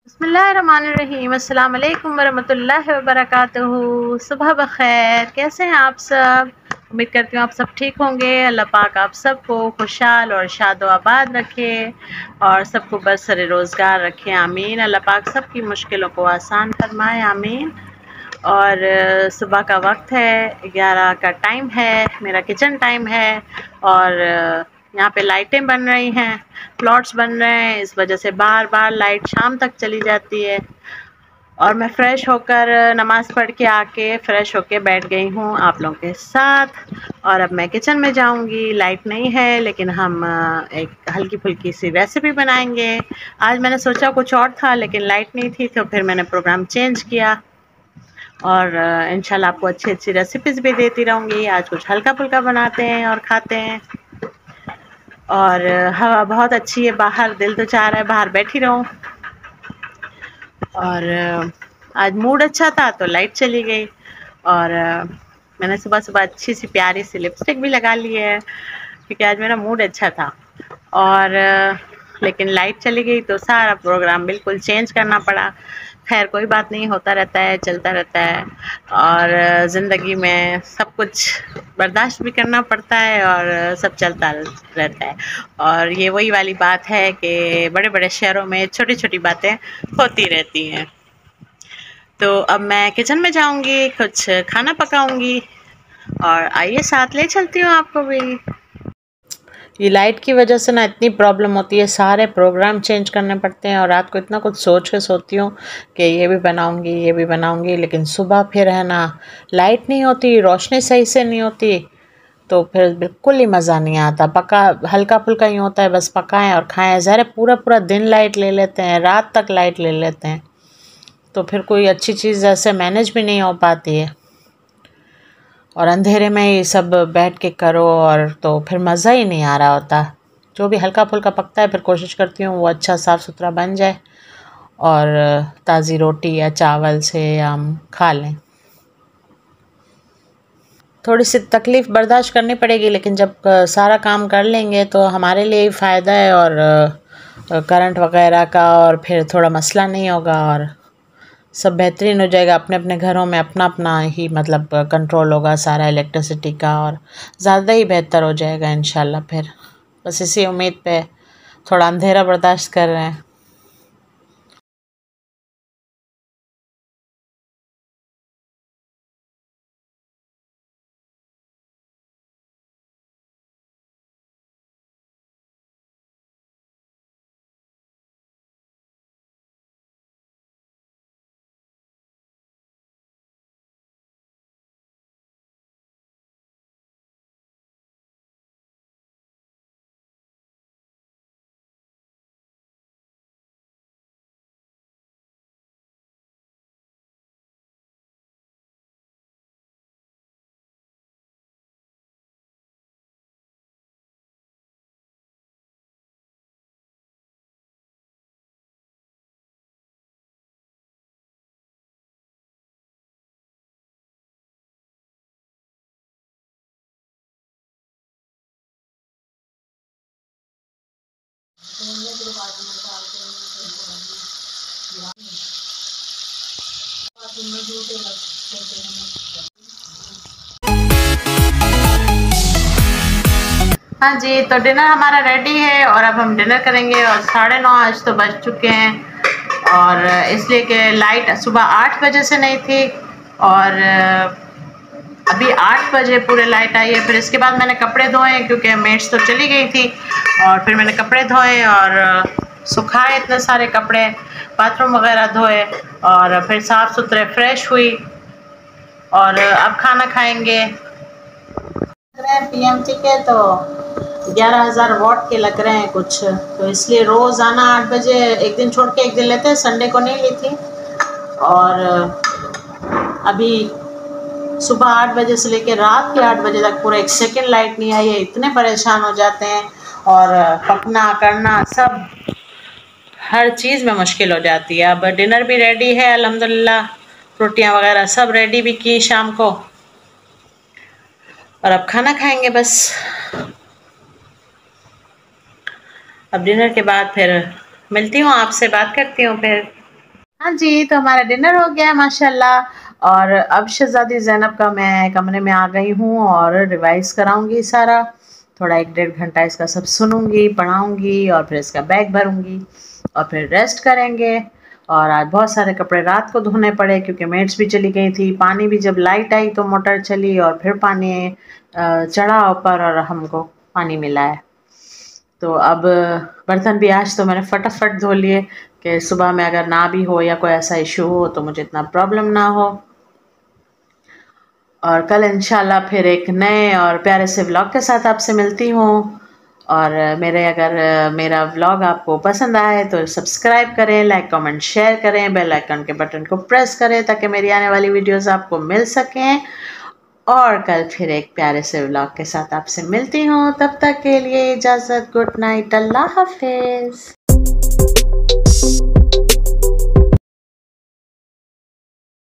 बिस्मिल्लाहिर्रहमानिर्रहीम। अस्सलाम वालेकुम वरहमतुल्लाहि वबरकातुहू। सुबह बखैर, कैसे हैं आप सब? उम्मीद करती हूँ आप सब ठीक होंगे। अल्लाह पाक आप सबको खुशहाल और शादो आबाद रखे और सबको बरसरे रोज़गार रखे, आमीन। अल्लाह पाक सबकी मुश्किलों को आसान फरमाए, आमीन। और सुबह का वक्त है, 11 का टाइम है, मेरा किचन टाइम है और यहाँ पे लाइटें बन रही हैं, प्लॉट्स बन रहे हैं, इस वजह से बार बार लाइट शाम तक चली जाती है। और मैं फ़्रेश होकर नमाज़ पढ़ के आके फ़्रेश होके बैठ गई हूँ आप लोगों के साथ। और अब मैं किचन में जाऊँगी। लाइट नहीं है लेकिन हम एक हल्की फुल्की सी रेसिपी बनाएंगे। आज मैंने सोचा कुछ और था लेकिन लाइट नहीं थी, तो फिर मैंने प्रोग्राम चेंज किया और इंशाल्लाह आपको अच्छी अच्छी रेसिपीज़ भी देती रहूँगी। आज कुछ हल्का फुल्का बनाते हैं और खाते हैं। और हवा बहुत अच्छी है बाहर, दिल तो चाह रहा है बाहर बैठी रहूं। और आज मूड अच्छा था तो लाइट चली गई और मैंने सुबह सुबह अच्छी सी प्यारी सी लिपस्टिक भी लगा ली है क्योंकि आज मेरा मूड अच्छा था। और लेकिन लाइट चली गई तो सारा प्रोग्राम बिल्कुल चेंज करना पड़ा। खैर कोई बात नहीं, होता रहता है, चलता रहता है। और ज़िंदगी में सब कुछ बर्दाश्त भी करना पड़ता है और सब चलता रहता है। और ये वही वाली बात है कि बड़े बड़े शहरों में छोटी छोटी बातें होती रहती हैं। तो अब मैं किचन में जाऊंगी, कुछ खाना पकाऊंगी और आइए साथ ले चलती हूँ आपको भी। ये लाइट की वजह से ना इतनी प्रॉब्लम होती है, सारे प्रोग्राम चेंज करने पड़ते हैं और रात को इतना कुछ सोच के सोती हूँ कि ये भी बनाऊंगी ये भी बनाऊंगी, लेकिन सुबह फिर है ना लाइट नहीं होती, रोशनी सही से नहीं होती, तो फिर बिल्कुल ही मज़ा नहीं आता। पका हल्का फुल्का ही होता है, बस पकाएं और खाएं। ज़रा पूरा पूरा दिन लाइट ले लेते हैं, रात तक लाइट ले लेते हैं, तो फिर कोई अच्छी चीज़ ऐसे मैनेज भी नहीं हो पाती है। और अंधेरे में ये सब बैठ के करो और तो फिर मज़ा ही नहीं आ रहा होता। जो भी हल्का फुल्का पकता है फिर कोशिश करती हूँ वो अच्छा साफ़ सुथरा बन जाए और ताज़ी रोटी या चावल से हम खा लें। थोड़ी सी तकलीफ़ बर्दाश्त करनी पड़ेगी, लेकिन जब सारा काम कर लेंगे तो हमारे लिए ही फ़ायदा है और करंट वगैरह का और फिर थोड़ा मसला नहीं होगा और सब बेहतरीन हो जाएगा। अपने अपने घरों में अपना अपना ही मतलब कंट्रोल होगा सारा इलेक्ट्रिसिटी का और ज़्यादा ही बेहतर हो जाएगा इंशाल्लाह। फिर बस इसी उम्मीद पे थोड़ा अंधेरा बर्दाश्त कर रहे हैं। हाँ जी, तो डिनर हमारा रेडी है और अब हम डिनर करेंगे और 9:30 आज तो बज चुके हैं। और इसलिए कि लाइट सुबह 8 बजे से नहीं थी और अभी 8 बजे पूरे लाइट आई है। फिर इसके बाद मैंने कपड़े धोए क्योंकि मेड्स तो चली गई थी और फिर मैंने कपड़े धोए और सुखाए इतने सारे कपड़े, बाथरूम वगैरह धोए और फिर साफ़ सुथरे फ्रेश हुई और अब खाना खाएंगे। पीएमटी के तो 11,000 वॉट के लग रहे हैं कुछ, तो इसलिए रोज़ आना 8 बजे, एक दिन छोड़ के एक दिन लेते हैं। संडे को नहीं ली थी और अभी सुबह 8 बजे से लेकर रात के 8 बजे तक पूरा 1 सेकंड लाइट नहीं आई है। इतने परेशान हो जाते हैं और पकना करना सब हर चीज़ में मुश्किल हो जाती है। अब डिनर भी रेडी है अल्हम्दुलिल्लाह, रोटियां वगैरह सब रेडी भी की शाम को और अब खाना खाएंगे बस। अब डिनर के बाद फिर मिलती हूँ आपसे, बात करती हूँ फिर। हाँ जी, तो हमारा डिनर हो गया है माशाल्लाह। और अब शहज़ादी ज़ैनब का मैं कमरे में आ गई हूँ और रिवाइज़ कराऊँगी सारा। थोड़ा 1 डेढ़ घंटा इसका सब सुनूँगी, पढ़ाऊँगी और फिर इसका बैग भरूँगी और फिर रेस्ट करेंगे। और आज बहुत सारे कपड़े रात को धोने पड़े क्योंकि मेड्स भी चली गई थी। पानी भी जब लाइट आई तो मोटर चली और फिर पानी चढ़ा ऊपर और हमको पानी मिला है। तो अब बर्तन भी आज तो मैंने फटाफट धो लिए कि सुबह में अगर ना भी हो या कोई ऐसा इशू हो तो मुझे इतना प्रॉब्लम ना हो। और कल इंशाल्लाह फिर एक नए और प्यारे से व्लॉग के साथ आपसे मिलती हूँ। और मेरे अगर मेरा व्लॉग आपको पसंद आए तो सब्सक्राइब करें, लाइक कमेंट शेयर करें, बेल आइकन के बटन को प्रेस करें ताकि मेरी आने वाली वीडियोस आपको मिल सकें। और कल फिर एक प्यारे से व्लॉग के साथ आपसे मिलती हूँ। तब तक के लिए इजाज़त, गुड नाइट, अल्लाह हाफिज़।